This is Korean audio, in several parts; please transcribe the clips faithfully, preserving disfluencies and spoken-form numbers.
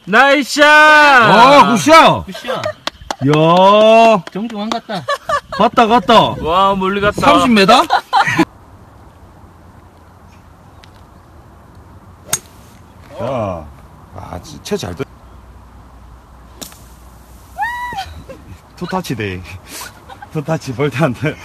나이스 샷! 아, 굿샷! 굿샷. 이야. 정중한 같다. 갔다, 갔다. 와, 멀리 갔다. 삼십 미터? 야, 아, 진짜 잘 돼. 투타치 데이. 투타치 볼트 안 돼.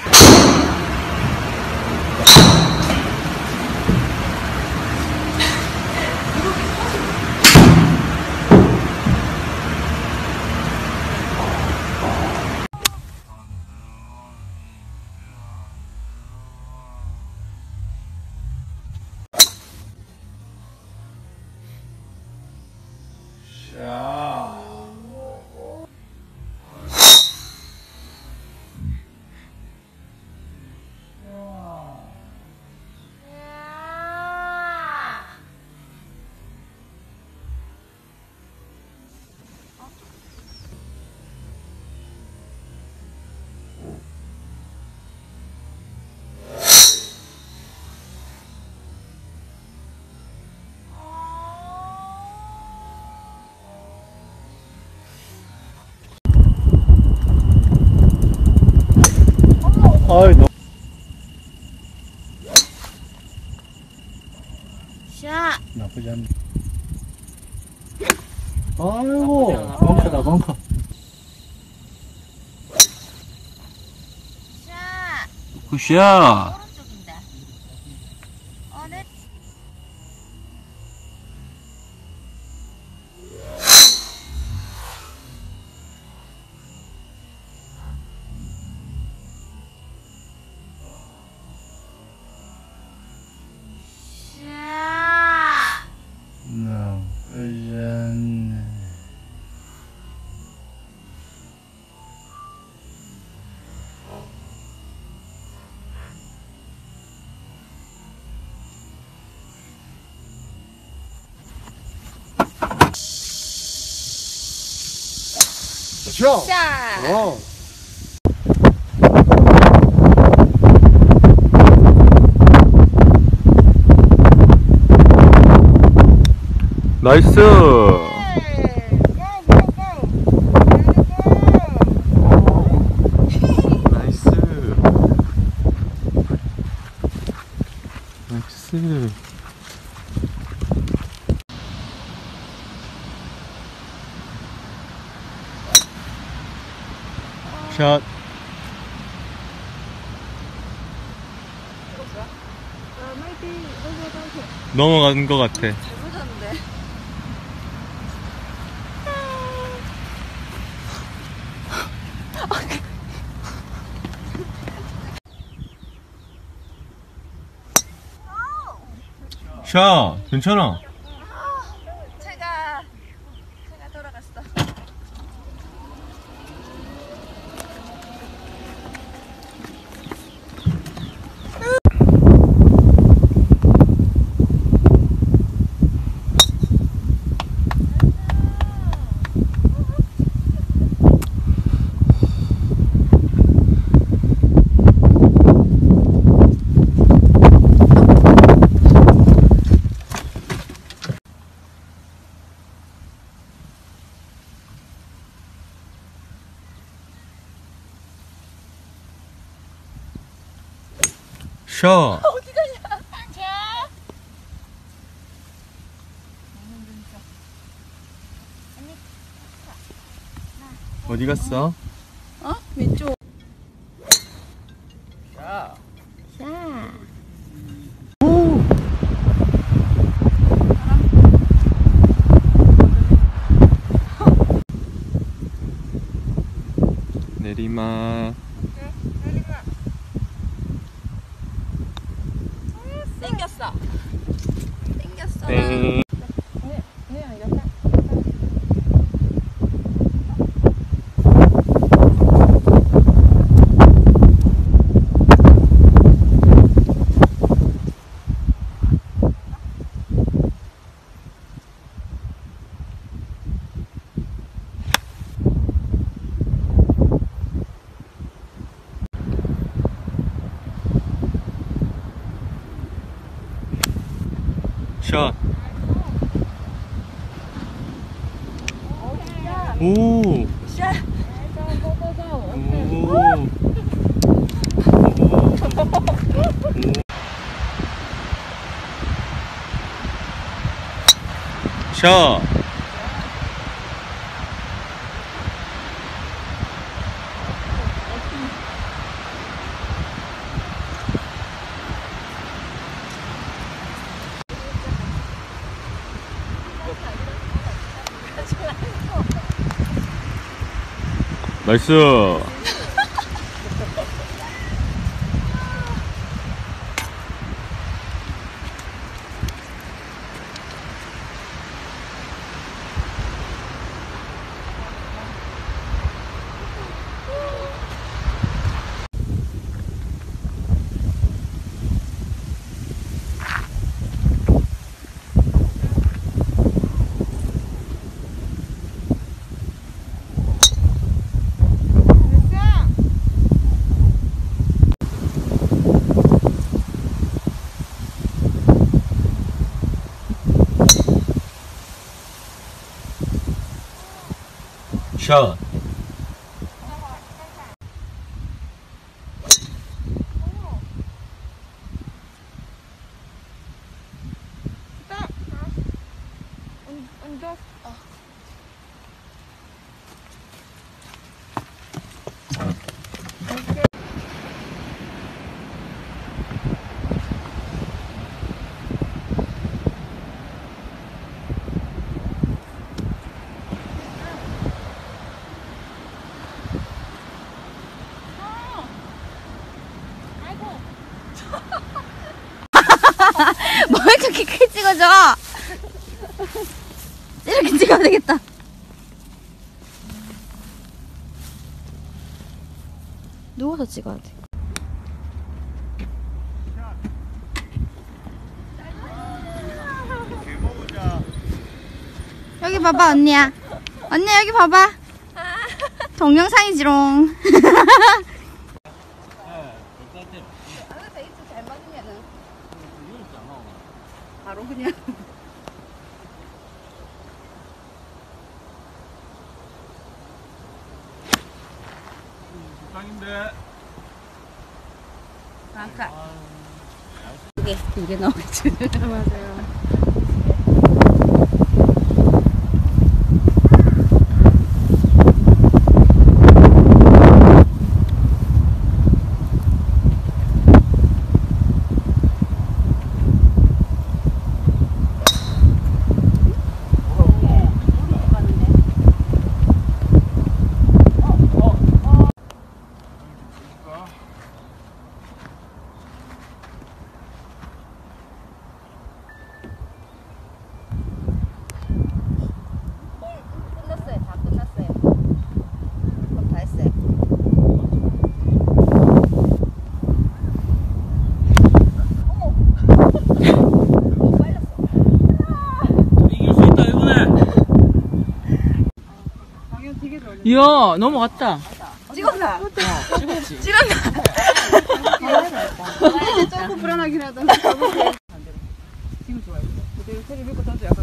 아이, 너무. 샷! 나쁘지 않네. 아이고, 벙커다, 벙커. 샷! 굿샷! 오른쪽인데. 어, 네. 나쁘지 않네. 샷! 샷! 어. 나이스! 나이스! 나이스! 샷! 넘어간 것 같아. 잘 보셨는데. 샷! 괜찮아. 제가 제가 돌아갔어. 샷! 어디 가냐? 자. 어디 갔어? 어? 왼쪽. 샷! 자. 오! 내리막. 땡겼어. 땡겼어. 땡. 오. 샤. 오. 샷. 나이스. 샷. 뭘 저렇게 크게 찍어줘? 이렇게 찍으면 되겠다. 누워서 찍어야 돼. 여기 봐봐 언니야. 언니야 여기 봐봐. 동영상이지롱. 바로 그냥. 땅인데. 아까 이게 이게 나오겠지. 맞아요. 이야, 넘어갔다. 찍었나? 어, 찍었지. 찍었나? 조금 불안하긴 하다. 지금 좋아요. 그대로 소리 밀고 던져 약간.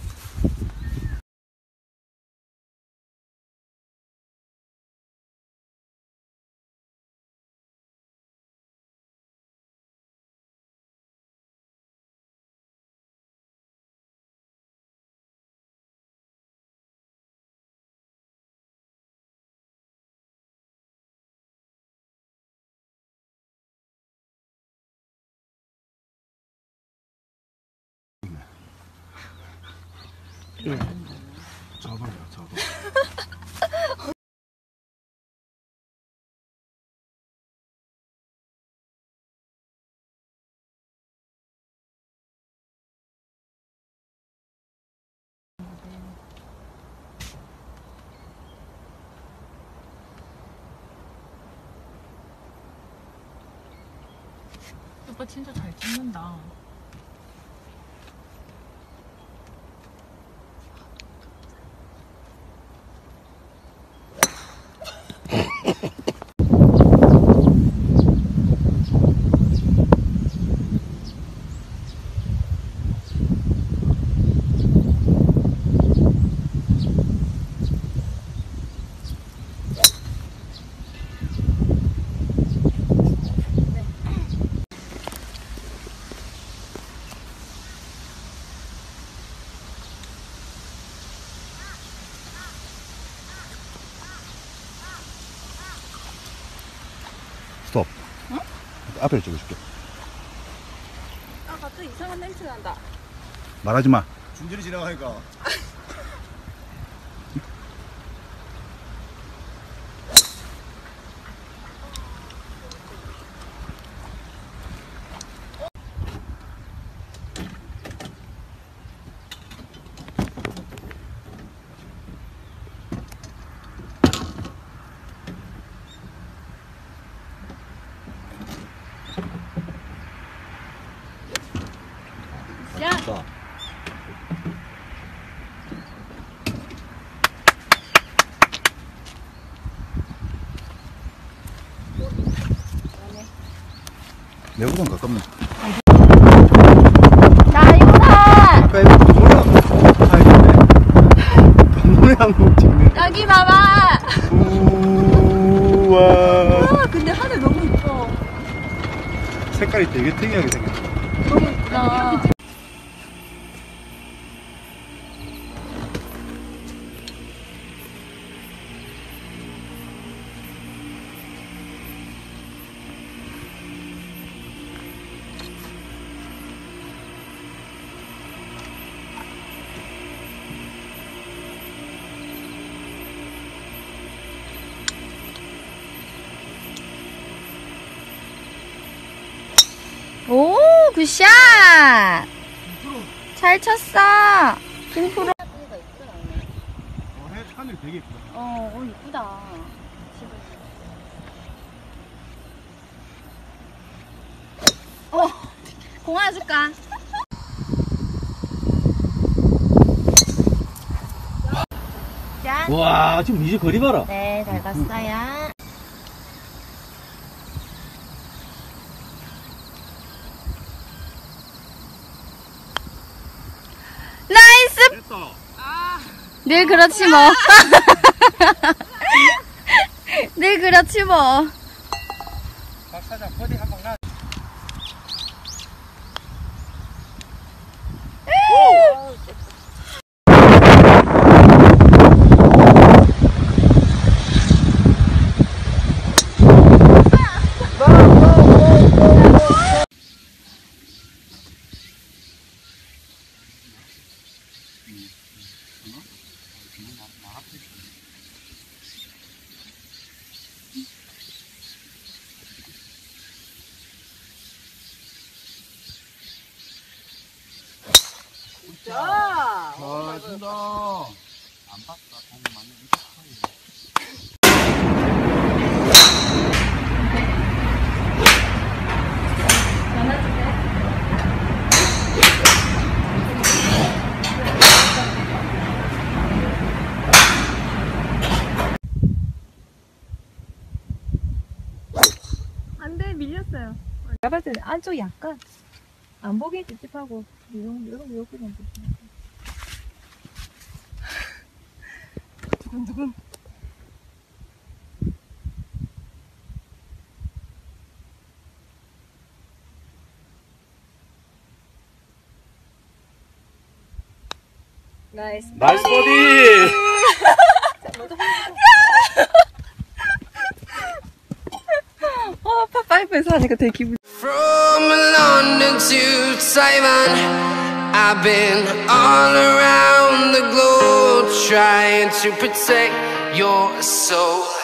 잡아요, 잡아. 오빠 진짜 잘 찍는다. 앞에 찍어줄게. 아 갑자기 이상한 냄새 난다. 말하지 마. 준준이 지나가니까. 자. 내보단 가깝네. 나 이거다. 아까 이거 동물의 항목. 아, 이거네. 동물의 항목 찍네. 여기 봐봐. 우와. 아 근데 하늘 너무 이뻐. 색깔이 되게 특이하게 생겼어. 너무 이쁘다. 오, 굿샷. 잘 쳤어. 김프로. 어, 해- 하늘 되게 예쁘다. 어, 어 이쁘다. 어, 공 하나 줄까? 짠. 와, 지금 이제 거리 봐라. 네, 잘 갔어요. 나이스! 됐다. 늘 그렇지 뭐. 늘 그렇지 뭐. 박 사장 버디 한 방 나. 자. 아, 진다. 안 봤다. 공 맞는 안돼 밀렸어요. 내가 봤을 때는 안쪽이 약간 안 보기 찝찝하고 이런 이런 거 이렇게 좀 두근두근. 나이스. 나이스 버디. 어, 팝파이프에서 하니까 되게 기분. From London to Taiwan, I've been all around the globe trying to protect your soul.